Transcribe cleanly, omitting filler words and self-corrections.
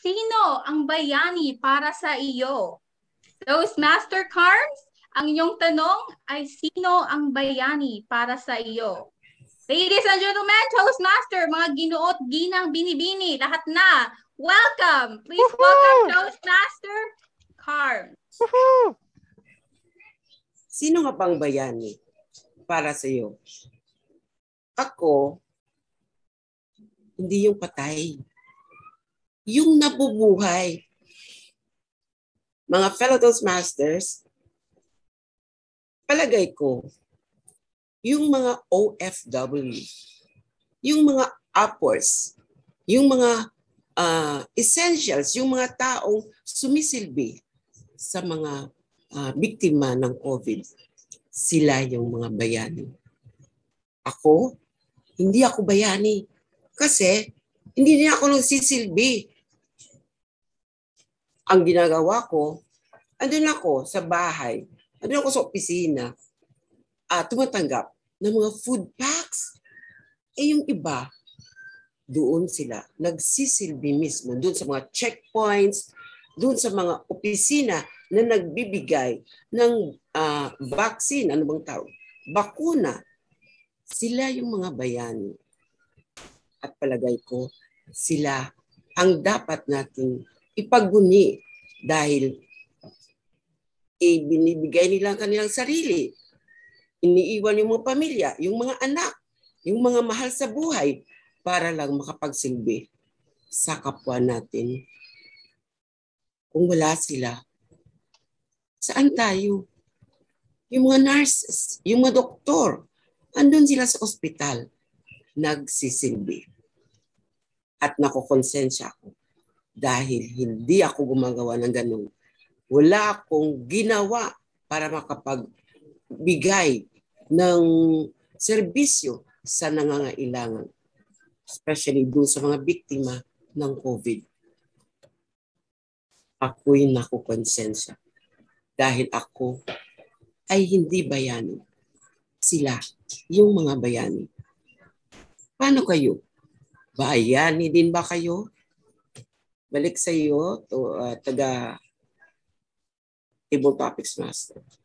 Sino ang bayani para sa iyo? Toastmaster Carmz, ang inyong tanong ay sino ang bayani para sa iyo? Ladies and gentlemen, Toastmaster, mga ginuot, ginang, binibini, lahat na. Welcome! Please welcome Toastmaster Carmz. Sino nga pang bayani para sa iyo? Ako, hindi yung patay. Yung nabubuhay. Mga fellow Toastmasters, palagay ko, yung mga OFW, yung mga uppers, yung mga essentials, yung mga taong sumisilbi sa mga biktima ng COVID, sila yung mga bayani. Ako, hindi ako bayani kasi hindi niya ako nagsisilbi. Ang ginagawa ko, andun ako sa bahay, andun ako sa opisina, tumatanggap ng mga food packs. Yung iba, doon sila nagsisilbi mismo, doon sa mga checkpoints, doon sa mga opisina na nagbibigay ng vaccine, ano bang tawag? Bakuna. Sila yung mga bayani. At palagay ko, sila ang dapat nating ipagbuni dahil binibigay nila ang kanilang sarili. Iniiwan yung mga pamilya, yung mga anak, yung mga mahal sa buhay para lang makapagsilbi sa kapwa natin. Kung wala sila, saan tayo? Yung mga nurses, yung mga doktor, andun sila sa ospital, nagsisilbi. At nakukonsensya ako dahil hindi ako gumagawa ng ganun. Wala akong ginawa para makapagbigay ng serbisyo sa nangangailangan, especially doon sa mga biktima ng COVID. Ako'y nakukonsensya dahil ako ay hindi bayani. Sila, yung mga bayani. Paano kayo? Bayani din ba kayo? Balik sa iyo, taga Table Topics Master.